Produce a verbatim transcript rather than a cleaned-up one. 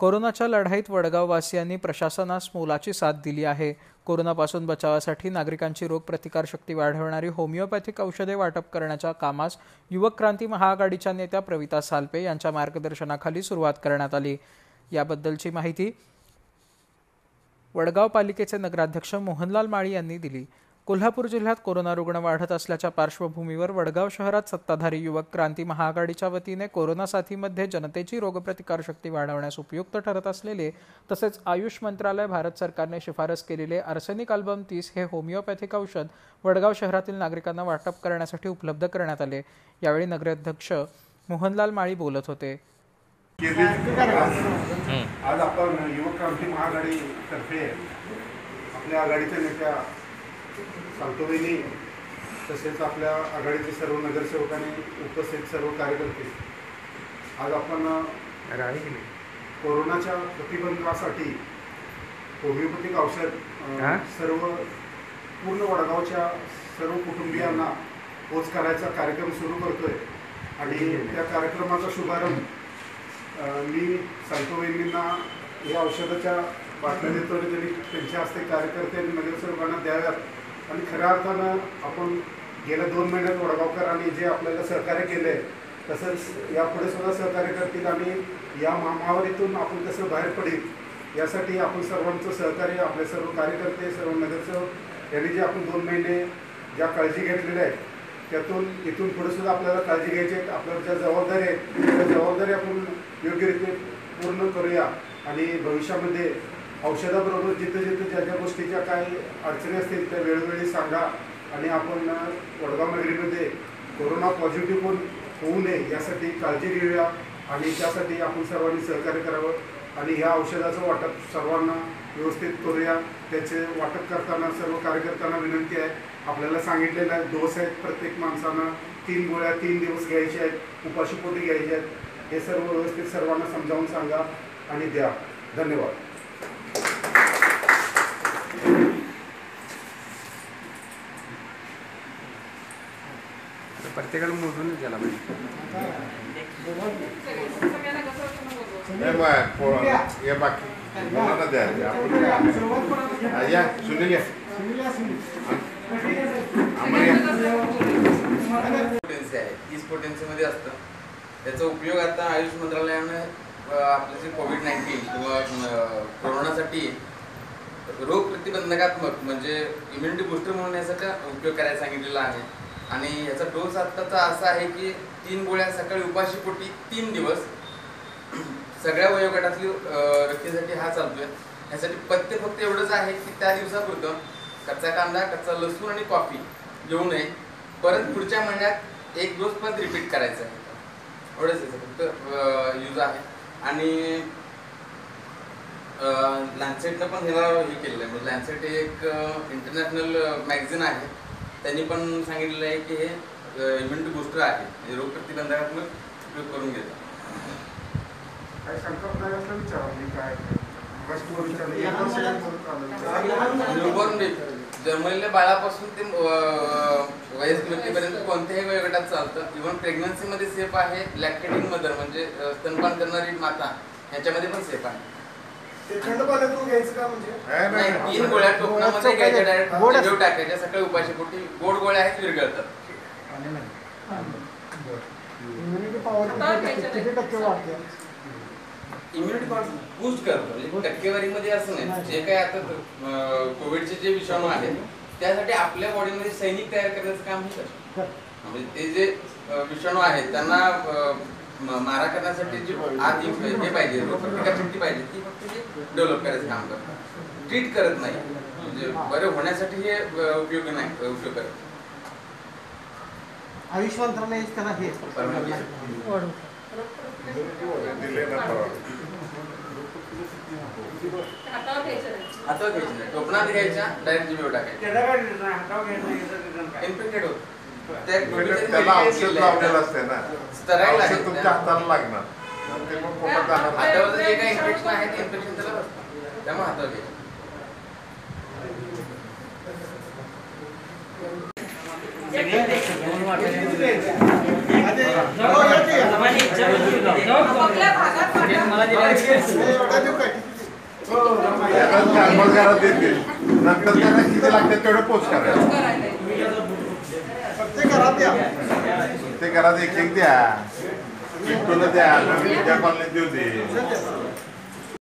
कोरोनाच्या लढाईत वडगाववासियांनी प्रशासनास मोलाची साथ दिली आहे। कोरोनापासून बचावासाठी नागरिकांची रोगप्रतिकारशक्ती वाढवणारी होमिओपॅथिक औषधे वाटप करण्याच्या कामास युवक क्रांती महाआघाडीच्या नेत्या प्रवीता सालपे यांच्या मार्गदर्शनाखाली सुरुवात करण्यात आली। याबद्दलची माहिती वडगाव पालिकेचे नगराध्यक्ष मोहनलाल माळी यांनी दिली। कोल्हापूर जिल्ह्यात कोरोना रुग्ण वाढत असल्याच्या पार्श्वभूमीवर वडगाव शहरात सत्ताधारी युवक क्रांती महाआघाडीच्या वतीने कोरोना साथीमध्ये जनतेची रोगप्रतिकारशक्ती वाढवण्यास उपयुक्त ठरत असलेले तसेच आयुष मंत्रालय भारत सरकारने शिफारस केलेले आर्सेनिक अल्बम तीस हे होमिओपॅथिक औषध वडगाव शहरातील नागरिकांना वाटप करण्यासाठी उपलब्ध करण्यात आले। यावेळी नगराध्यक्ष मोहनलाल माळी बोलत होते। आज आपण युवक क्रांती महाआघाडी तर्फे आपल्या आघाडीच्या नेत्या सांगतोबेनी तसेच आपल्या आघाडीचे सर्व नगरसेवक आणि उपस्थित सर्व कार्यकर्ते आज आपण कोरोनाच्या प्रतिबंधासाठी होमिओपॅथिक औषध सर्व पूर्ण वडगावच्या सर्व कुटुंबियांना पोच करायचा कार्यक्रम सुरू करतोय आणि त्या कार्यक्रमाचा शुभारंभ मी सांगतोबेंना या औषधाच्या बातम्या देतो आणि त्यांनी त्यांच्या हस्ते कार्यकर्ते आणि नगरसेवकांना द्याव्यात आणि खऱ्या अर्थानं आपण गेल्या दोन महिन्यात वडगावकरांनी जे आपल्याला सहकार्य केले तसंच यापुढे सुद्धा सहकार्य करतील आणि या महामारीतून आपण कसं बाहेर पडेल यासाठी आपण सर्वांचं सहकार्य आपले सर्व कार्यकर्ते सर्व नगरसेवक यांनी जे आपण दोन महिने ज्या काळजी घेतलेल्या आहेत त्यातून इथून पुढे सुद्धा आपल्याला काळजी घ्यायची आहे। आपल्याला ज्या जबाबदारी आहेत त्या जबाबदारी आपण योग्यरीत्या पूर्ण करूया आणि भविष्यामध्ये औषधाबरोबर जिथे जिथे ज्या ज्या गोष्टीच्या काही अडचणी असतील त्या वेळोवेळी सांगा आणि आपण वडगाव नगरीमध्ये कोरोना पॉझिटिव्ह पण होऊ नये यासाठी काळजी घेऊया आणि त्यासाठी आपण सर्वांनी सहकार्य करावं आणि ह्या औषधाचं वाटप सर्वांना व्यवस्थित करूया। त्याचे वाटप करताना सर्व कार्यकर्त्यांना विनंती आहे, आपल्याला सांगितलेलं आहे डोस आहेत, प्रत्येक माणसानं तीन गोळ्या तीन दिवस घ्यायच्या आहेत, उपाशीपोटी घ्यायच्या आहेत, हे सर्व व्यवस्थित सर्वांना समजावून सांगा आणि द्या। धन्यवाद। प्रत्येकाला मोजून द्यायला पाहिजे। बाकी मुलांना द्या या सुनील तीस पोटेन्सीमध्ये असतं। त्याचा उपयोग आता आयुष मंत्रालयाने आपलं जे कोविड नाईन्टीन किंवा कोरोनासाठी रोग प्रतिबंधकात्मक म्हणजे इम्युनिटी बूस्टर म्हणून याचा उपयोग करायला सांगितलेला आहे आणि याचा डोस आत्ताचा असा आहे की तीन गोळ्या सकाळी उपाशीपोटी तीन दिवस सगळ्या वयोगटातली व्यक्तीसाठी हा चालतोय। ह्यासाठी पथ्य फक्त एवढंच आहे की त्या दिवसापुरतं कच्चा कांदा कच्चा लसूण आणि कॉफी घेऊ नये, परत पुढच्या महिन्यात एक डोस परत रिपीट करायचा आहे, एवढंच याचं फक्त यूज आहे। आणि लॅन्सेटनं पण ह्याला हे केलेलं आहे, म्हणजे लॅन्सेट हे एक इंटरनॅशनल मॅगझिन आहे, त्यांनी पण सांगितलेलं आहे की हे इम्युनिटी बूस्टर आहे, म्हणजे रोग प्रतिबंधकात्मक उपयोग करून घेतात। जन्मलेल्या बाळापासून ते वयस्क व्यक्तीपर्यंत कोणत्याही वयोगटात चालतं। इव्हन प्रेग्नन्सीमध्ये सेफ आहे, लॅक्टेटिंग मदर म्हणजे स्तनपान करणारी माता ह्याच्यामध्ये पण सेफ आहे। तीन गोळ्या टोपणामध्ये घ्यायच्या, डायरेक्ट टाकायच्या, सकाळी उपाशीपोटी गोड गोळ्या आहेत, विरघळतात। इम्युनिटी पॉवर बूस्ट करतो, म्हणजे टक्केवारीमध्ये असं नाही। जे काही आता कोविडचे जे विषाणू आहेत त्यासाठी आपल्या बॉडीमध्ये सैनिक तयार करण्याचं काम हे करतं। म्हणजे ते जे विषाणू आहेत त्यांना मारा करण्यासाठी जी आत हे पाहिजे, रोगप्रतिकारशक्ती पाहिजे, ती फक्त डेव्हलप करायचं काम करतं, ट्रीट करत नाही, म्हणजे बरे होण्यासाठी हे उपयोग नाही उपयोग करत। आयुष मंत्रालय त्याला हे हातावर घ्यायचं नाही, टोपणात घ्यायच्या, डायरेक्ट जिभेवर टाकायचं, इन्फेक्टेड होत त्याला औषध लावलेलं असते ना, औषध तुमच्या हाताला लागणार, हातावर जे काही इन्फेक्शन आहे ते इन्फेक्शन त्याला बसतं, त्यामुळे हातावर घ्यायचं। घरात देतील नंतर त्यांना किती लागतात तेवढं पोच करायचं ते घरात एक एक द्या एकटूला द्या त्या कॉलनीत देऊ दे